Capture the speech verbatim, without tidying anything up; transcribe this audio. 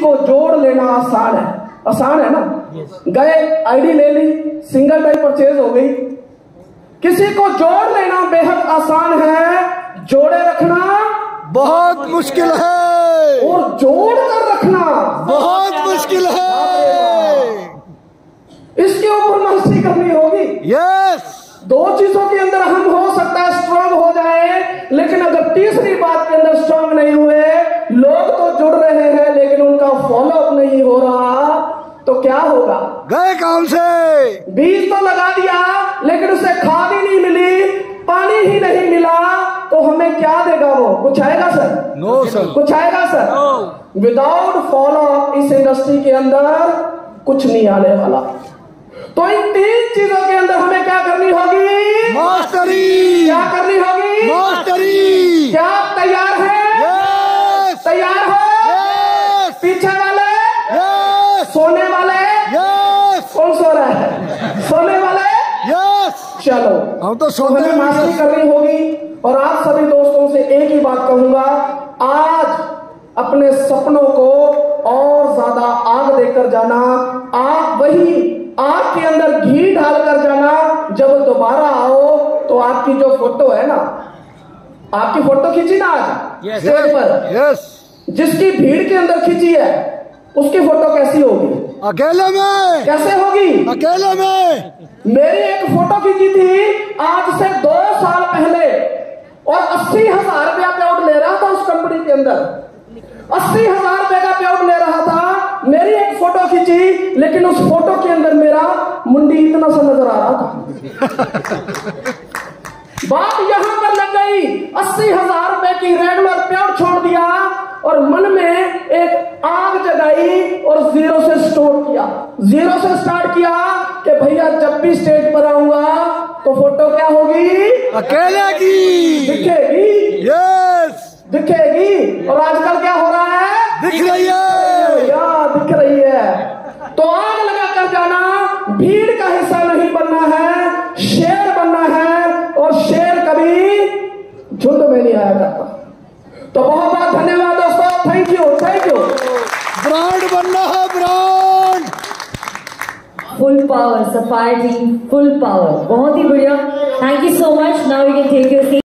को जोड़ लेना आसान है, आसान है ना। गए आईडी ले ली, सिंगल टाइप परचेज हो गई। किसी को जोड़ लेना बेहद आसान है, जोड़े रखना बहुत मुश्किल है, और जोड़ कर रखना बहुत मुश्किल है। इसके ऊपर मस्ती करनी होगी। यस, दो चीजों के अंदर हम हो सकता है स्ट्रांग हो जाए, लेकिन अगर तीसरी बात के अंदर स्ट्रांग नहीं हुए, लोग तो जुड़ रहे हैं लेकिन उनका फॉलो अप नहीं हो रहा, तो क्या होगा? गए काम से। बीज तो लगा दिया लेकिन उसे खाद ही नहीं मिली, पानी ही नहीं मिला, तो हमें क्या देगा वो? कुछ आएगा सर? No sir. कुछ आएगा सर? विदाउट फॉलो अप इस इंडस्ट्री के अंदर कुछ नहीं आने वाला। तो इन तीन चीजों के अंदर हमें क्या करनी होगी? मास्टरी। क्या करनी होगी? मास्टरी। क्या आप तैयार हैं? यस। तैयार हो? यस। पीछे वाले? यस। सोने वाले? यस। कौन सो रहा है? सोने वाले? यस। चलो, हम तो तो सोते हमें मास्टरी करनी होगी। और आप सभी दोस्तों से एक ही बात कहूंगा, आज अपने सपनों को और ज्यादा आग देकर जाना। आप वही आग के अंदर घी डालकर जाना। जब दोबारा आओ तो आपकी जो फोटो है ना, आपकी फोटो खींची ना आज स्टेज पर, यस, जिसकी भीड़ के अंदर खींची है, उसकी फोटो कैसी होगी? अकेले में। कैसे होगी? अकेले में। मेरी एक फोटो खींची थी आज से दो साल पहले, और अस्सी हजार रुपया पेआउट ले रहा था उस कंपनी के अंदर। अस्सी हजार रुपए का पेआउट ले रहा था। मेरी एक फोटो खींची, लेकिन उस फोटो के अंदर मेरा मुंडी इतना सा नजर आ रहा था। बात यहां पर लग गई, अस्सी हजार रुपए की रेगुलर पेआउट छोड़ दिया और मन में एक आग जगाई और जीरो से स्टार्ट किया। जीरो से स्टार्ट किया कि भैया जब भी स्टेज पर आऊंगा तो फोटो क्या होगी? अकेले की दिखेगी। यस, दिखेगी। और आजकल क्या हो रहा है? दिख रही है। या दिख रही है। तो आग लगा कर जाना, भीड़ का हिस्सा नहीं बनना है, शेर बनना है। और शेर कभी झुंड में नहीं आया करता। तो बहुत बहुत धन्यवाद दोस्तों, thank you, thank you. Brand बनना है, brand. Full power, sapphire team full power, बहुत ही बढ़िया। Thank you so much. Now we can take your seat.